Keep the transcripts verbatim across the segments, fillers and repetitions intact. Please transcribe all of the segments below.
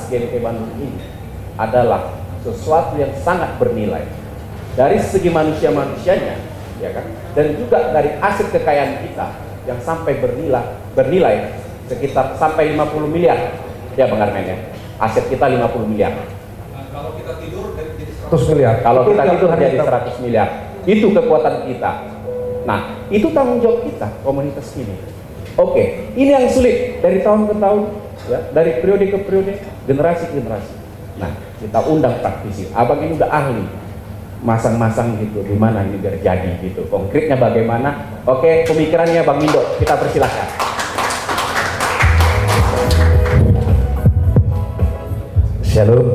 G M K Bandung ini adalah sesuatu yang sangat bernilai dari segi manusia-manusianya, ya kan, dan juga dari aset kekayaan kita yang sampai bernilai bernilai sekitar sampai lima puluh miliar, ya Bang Armen ya. Aset kita lima puluh miliar. Nah, kalau kita tidur jadi seratus miliar. Kalau kita tidur jadi seratus miliar. Itu kekuatan kita. Nah, itu tanggung jawab kita komunitas ini. Oke, ini yang sulit dari tahun ke tahun, ya, dari periode ke periode, generasi ke generasi. Nah, kita undang praktisi. Abang ini udah ahli masang-masang gitu, di mana ini biar jadi gitu. Konkretnya bagaimana? Oke, pemikirannya Bang Mindo, kita persilahkan. Shalom.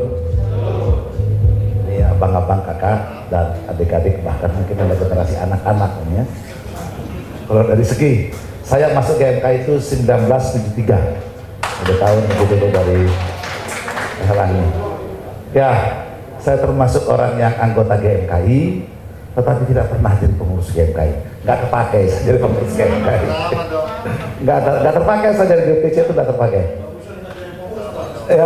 Ini abang-abang, kakak dan adik-adik, bahkan mungkin ada generasi anak-anak ya. Kalau dari segi saya masuk G M K itu seribu sembilan ratus tujuh puluh tiga, udah tahun begitu dari ini. Ya, saya termasuk orang yang anggota G M K I, tetapi tidak pernah jadi pengurus G M K I. Nggak terpakai saya jadi pengurus G M K I. Nggak, ter, nggak terpakai saya jadi G P C itu nggak terpakai. Ya.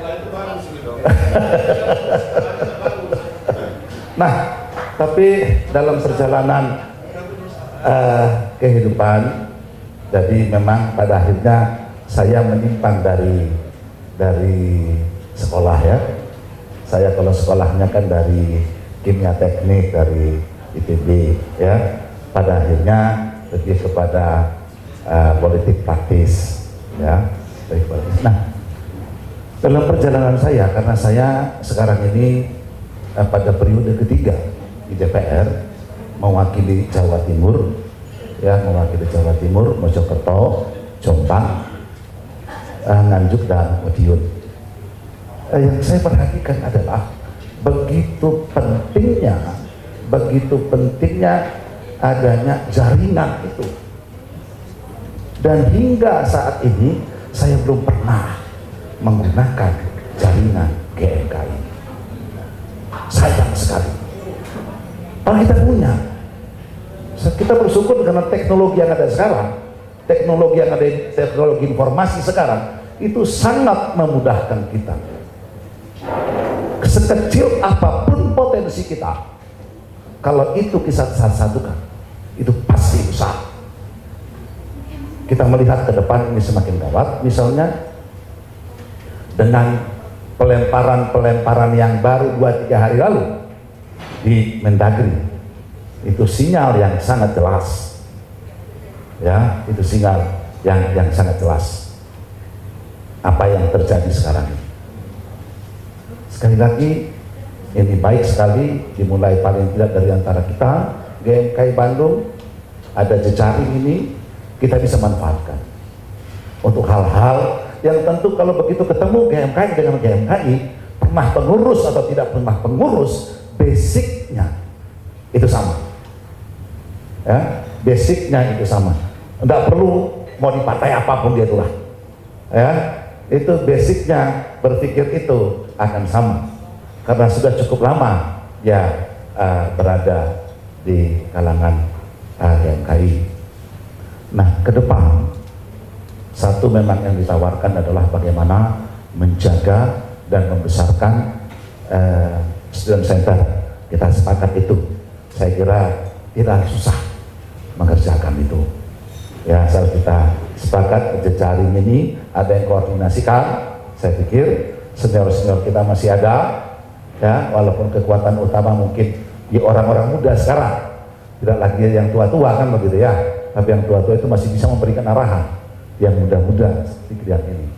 Nah, tapi dalam perjalanan uh, kehidupan, jadi memang pada akhirnya saya menyimpang dari dari sekolah ya. Saya kalau sekolahnya kan dari kimia teknik, dari I P B ya. Pada akhirnya lebih kepada uh, politik praktis ya. Nah, dalam perjalanan saya, karena saya sekarang ini eh, pada periode ketiga di D P R mewakili Jawa Timur, ya mewakili Jawa Timur, Mojokerto, Jombang, eh, Nganjuk dan Madiun. Eh, yang saya perhatikan adalah begitu pentingnya, begitu pentingnya adanya jaringan itu. Dan hingga saat ini saya belum pernah menggunakan jaringan G M K I. Sayang sekali. Kalau kita punya, kita bersyukur karena teknologi yang ada sekarang, teknologi yang ada, teknologi informasi sekarang itu sangat memudahkan kita. Sekecil apapun potensi kita, kalau itu kita satu-satukan, itu pasti usaha. Kita melihat ke depan ini semakin gawat, misalnya dengan pelemparan-pelemparan yang baru dua tiga hari lalu di Mendagri, itu sinyal yang sangat jelas, ya itu sinyal yang yang sangat jelas apa yang terjadi sekarang ini. Sekali lagi ini baik sekali dimulai paling tidak dari antara kita G M K I Bandung, ada jejaring ini kita bisa manfaatkan untuk hal-hal yang tentu kalau begitu ketemu G M K I dengan G M K I, pernah pengurus atau tidak pernah pengurus, basicnya itu sama, ya basicnya itu sama. Tidak perlu mau di partai apapun dia itulah, ya itu basicnya berpikir itu akan sama karena sudah cukup lama ya uh, berada di kalangan uh, G M K I. Nah, ke depan satu memang yang ditawarkan adalah bagaimana menjaga dan membesarkan uh, student center. Kita sepakat itu. Saya kira tidak susah mengerjakan itu. Ya, asal kita sepakat jejaring ini ada yang koordinasikan. Saya pikir senior-senior kita masih ada, ya, walaupun kekuatan utama mungkin di orang-orang muda sekarang, tidak lagi yang tua-tua kan begitu ya. Tapi yang tua-tua itu masih bisa memberikan arahan. Yang muda-muda seperti kalian ini.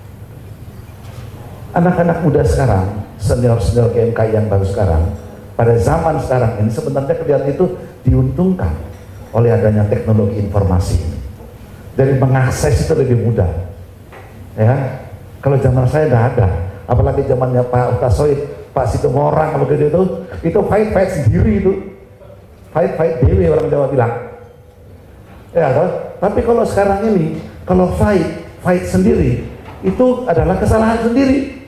Anak-anak muda sekarang, senior-senior G M K I yang baru sekarang, pada zaman sekarang ini sebenarnya kalian itu diuntungkan oleh adanya teknologi informasi ini. Dari mengakses itu lebih mudah. Ya, kalau zaman saya tidak ada, apalagi zamannya Pak Utasoid, Pak Situmorang, kalau gitu itu, itu fight-fight sendiri itu, fight-fight dewe orang Jawa bilang. Ya, tapi kalau sekarang ini, kalau fight, fight sendiri, itu adalah kesalahan sendiri.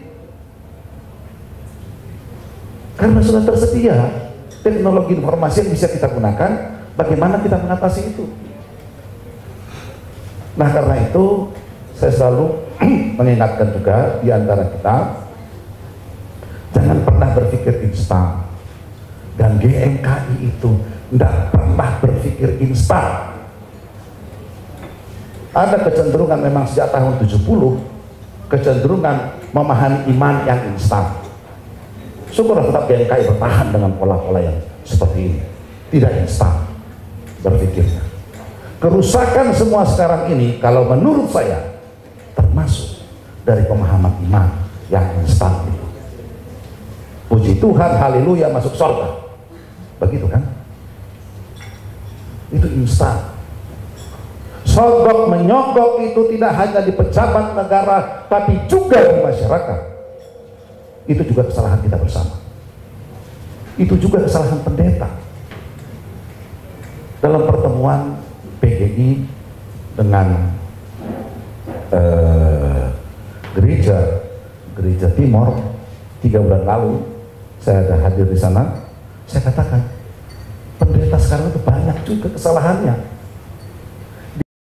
Karena sudah tersedia teknologi informasi yang bisa kita gunakan, bagaimana kita mengatasi itu. Nah, karena itu saya selalu mengingatkan juga di antara kita, jangan pernah berpikir instan. Dan G M K I itu tidak pernah berpikir instan. Ada kecenderungan memang sejak tahun tujuh puluh, kecenderungan memahami iman yang instan. Syukurlah tetap G M K I bertahan dengan pola-pola yang seperti ini, tidak instan berpikirnya. Kerusakan semua sekarang ini kalau menurut saya termasuk dari pemahaman iman yang instan itu. Puji Tuhan, haleluya, masuk surga, begitu kan? Itu instan. Sogok menyogok itu tidak hanya di pejabat negara, tapi juga di masyarakat. Itu juga kesalahan kita bersama. Itu juga kesalahan pendeta. Dalam pertemuan P G I dengan eh, gereja gereja Timor tiga bulan lalu, saya ada hadir di sana. Saya katakan, pendeta sekarang itu banyak juga kesalahannya.